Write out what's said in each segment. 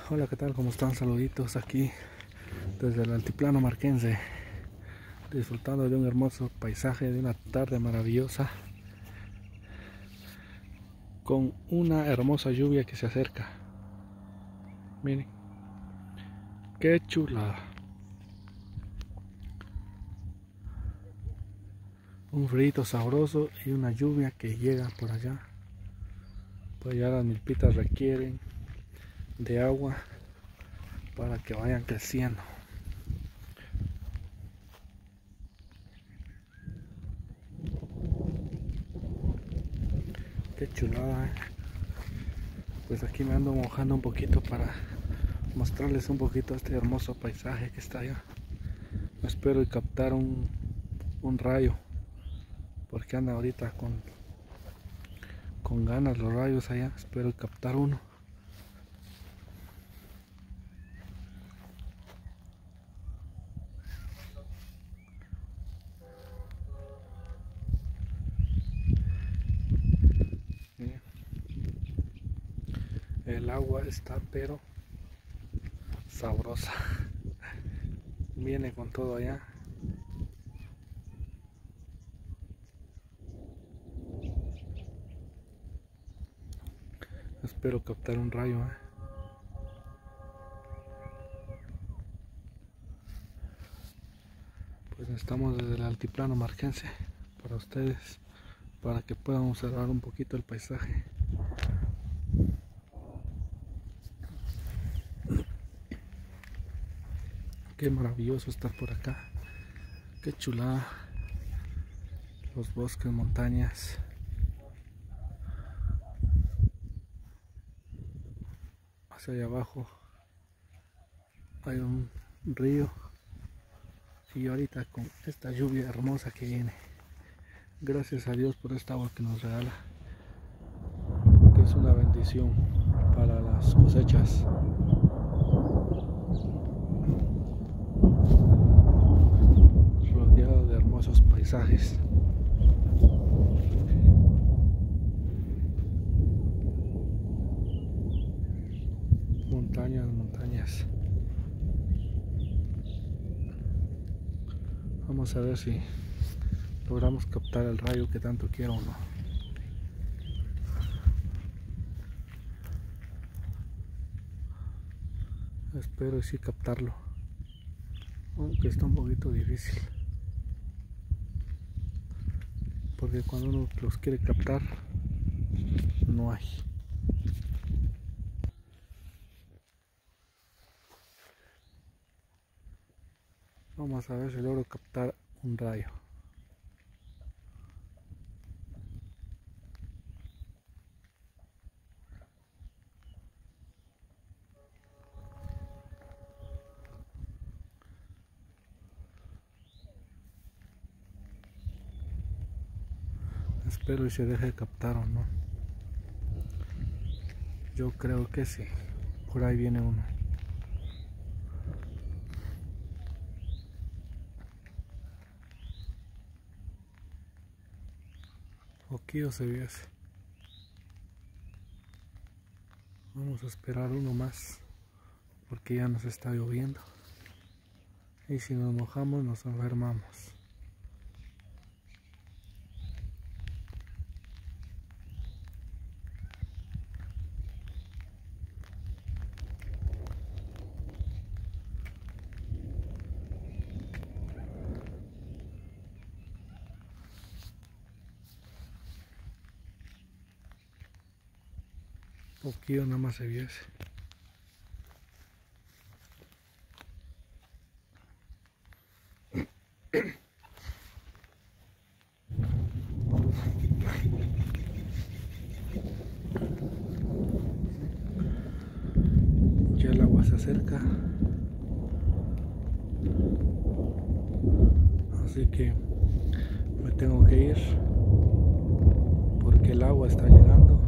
Hola, ¿qué tal? ¿Cómo están? Saluditos aquí desde el altiplano marquense, disfrutando de un hermoso paisaje, de una tarde maravillosa, con una hermosa lluvia que se acerca. Miren, qué chula. Un frío sabroso y una lluvia que llega por allá. Pues ya las milpitas requieren de agua para que vayan creciendo. Qué chulada, ¿eh? Pues aquí me ando mojando un poquito para mostrarles un poquito este hermoso paisaje que está allá. Espero y captar un rayo, porque anda ahorita con ganas los rayos allá. Espero captar uno. Miren, el agua está pero sabrosa. Viene con todo allá. Espero captar un rayo, ¿eh? Pues estamos desde el altiplano marquense para ustedes, para que puedan observar un poquito el paisaje. Qué maravilloso estar por acá. Qué chulada. Los bosques, montañas. Hacia allá abajo hay un río. Y ahorita con esta lluvia hermosa que viene. Gracias a Dios por esta agua que nos regala, porque es una bendición para las cosechas. Rodeado de hermosos paisajes. Montañas, montañas. Vamos a ver si logramos captar el rayo que tanto quiero o no. Espero sí captarlo, aunque está un poquito difícil, porque cuando uno los quiere captar no hay. Vamos a ver si logro captar un rayo. Espero y se deje captar o no. Yo creo que sí. Por ahí viene uno. Aquí o se viese. Vamos a esperar uno más, porque ya nos está lloviendo. Y si nos mojamos nos enfermamos. Aquí nada más se viese. Ya el agua se acerca, así que me tengo que ir porque el agua está llegando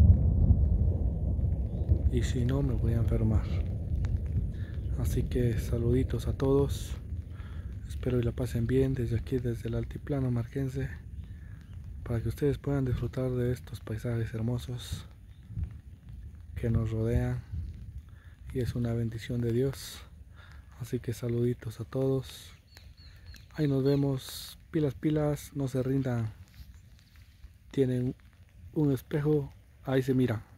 y si no me voy a enfermar. Así que saluditos a todos, espero y la pasen bien desde aquí, desde el altiplano marquense, para que ustedes puedan disfrutar de estos paisajes hermosos que nos rodean y es una bendición de Dios. Así que saluditos a todos. Ahí nos vemos. Pilas, pilas, no se rindan. Tienen un espejo, ahí se miran.